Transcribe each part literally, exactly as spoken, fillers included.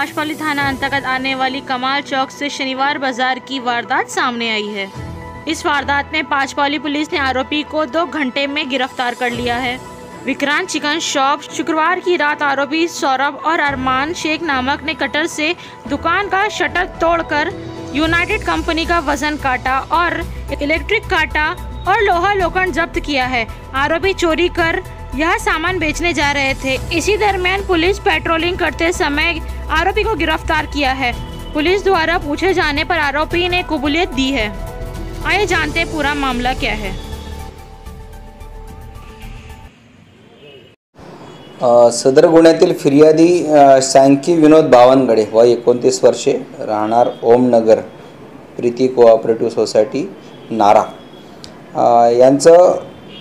पाशपाली थाना अंतर्गत आने वाली कमाल चौक से शनिवार बाजार की वारदात सामने आई है। इस वारदात में पाशपाली पुलिस ने आरोपी को दो घंटे में गिरफ्तार कर लिया है। Vikrant chicken shop. शुक्रवार की रात आरोपी सौरभ और अरमान शेख नामक ने कटर से दुकान का शटर तोड़कर यूनाइटेड कंपनी का वजन काटा और इलेक्ट्रिक काटा और लोहा लोखंड जब्त किया है। आरोपी चोरी कर यह सामान बेचने जा रहे थे। इसी दरमियान पुलिस पेट्रोलिंग करते समय आरोपी को गिरफ्तार किया है। पुलिस द्वारा पूछे जाने पर आरोपी ने कबूलियत दी है। आइए जानते हैं पूरा मामला क्या है। सदर गुन्ह्यातील फिर्यादी सांकी विनोद बावनगडे वय एकोणतीस वर्षे, राहणार ओमनगर, प्रीती कोऑपरेटिव्ह सोसायटी, नारा यांचं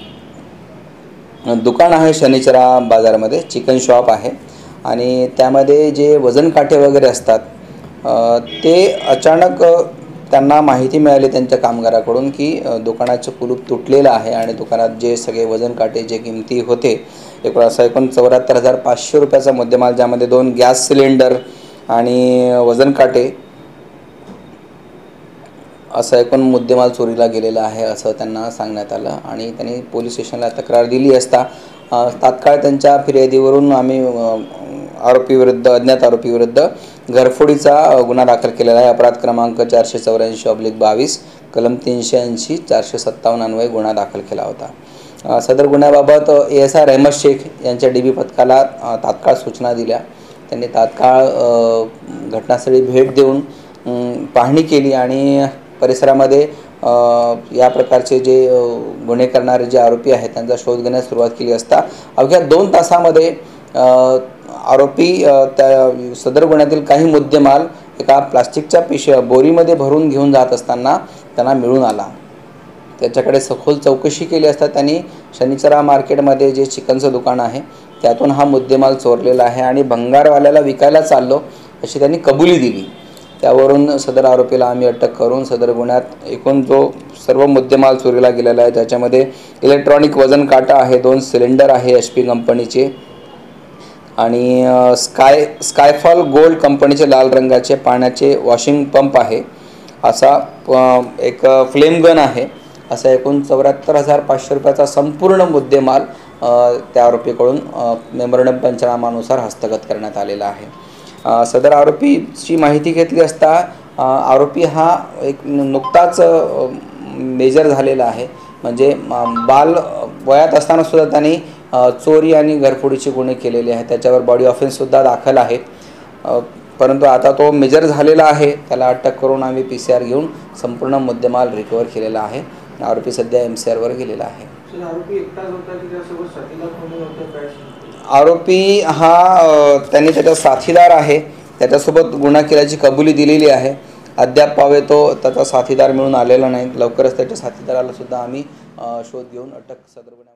दुकान आहे शनिचरा बाजारामध्ये, चिकन शॉप आहे आणि त्यामध्ये जे वजन काटे वगैरे असतात ते अचानक त्यांना माहिती मिळाली त्यांच्या कामगाराकडून की दुकानाचं कुलूप तुटलेलं आहे आणि दुकानात जे सगळे वजन काटे जे किमती होते एक असा एकूण चौऱ्याहत्तर हजार पाचशे रुपयाचा मुद्देमाल, ज्यामध्ये दोन गॅस सिलेंडर आणि वजन काटे असा एकूण मुद्देमाल चोरीला गेलेला आहे असं त्यांना सांगण्यात आलं आणि त्यांनी पोलीस स्टेशनला तक्रार दिली असता तात्काळ त्यांच्या फिर्यादीवरून आम्ही आरोपी विरुद्ध अज्ञात आरोपी विरुद्ध घरफोडीचा गुन्हा दाखल केलेला आहे। अपराध क्रमांक चारशे चौऱ्याऐंशी ऑब्लिक बावीस कलम तीनशे ऐंशी चारशे सत्तावन्न अन्वये गुन्हा दाखल केला होता। सदर गुन्ह्याबाबत ए एस आय रहमत शेख यांच्या डी बी पथकाला तात्काळ सूचना दिल्या। त्यांनी तात्काळ घटनास्थळी भेट देऊन पाहणी केली आणि परिसरामध्ये या प्रकारचे जे गुन्हे करणारे जे आरोपी आहेत त्यांचा शोध घेण्यास सुरुवात केली असता अवघ्या दोन तासामध्ये आरोपी त्या सदर गुन्ह्यातील काही मुद्देमाल एका प्लास्टिकच्या पिशव्या बोरीमध्ये भरून घेऊन जात असताना त्यांना मिळून आला। त्याच्याकडे सखोल चौकशी केली असता त्यांनी शनिचरा मार्केटमध्ये जे चिकनचं दुकान आहे त्यातून हा मुद्देमाल चोरलेला आहे आणि भंगारवाल्याला विकायला चाललो अशी त्यांनी कबुली दिली। त्यावरून सदर आरोपीला आम्ही अटक करून सदर गुन्ह्यात एकूण जो सर्व मुद्देमाल चोरीला गेलेला आहे त्याच्यामध्ये इलेक्ट्रॉनिक वजन काटा आहे, दोन सिलेंडर आहे एच पी कंपनीचे आणि स्काय स्कायफॉल गोल्ड कंपनीचे लाल रंगाचे पाण्याचे वॉशिंग पंप आहे, असा एक फ्लेम गन आहे, असा एकूण चौऱ्याहत्तर हजार पाचशे रुपयाचा संपूर्ण मुद्देमाल त्या आरोपीकडून मेमोरंडम पंचनामानुसार हस्तगत करण्यात आलेला आहे। सदर आरोपीची माहिती घेतली असता आरोपी हा एक नुकताच मेजर झालेला आहे, म्हणजे बाल वयात असताना सुद्धा त्यांनी चोरी आणि घरफोडीचे गुन्हे केलेले आहेत। त्याच्यावर बॉडी ऑफेन्स सुद्धा दाखल आहे, परंतु आता तो मेजर झालेला आहे। त्याला अटक करून आम्ही पी सी आर घेऊन संपूर्ण मुद्देमाल रिकवर केलेला आहे। आरोपी सध्या एम सी आरवर गेलेला आहे। आरोपी हा त्यांनी त्याचा साथीदार आहे, त्याच्यासोबत गुन्हा केल्याची कबुली दिलेली आहे। अद्याप पावे तो त्याचा साथीदार मिळून आलेला नाही। लवकरच त्याच्या साथीदाराला सुद्धा आम्ही शोध घेऊन अटक सदर गुन्हा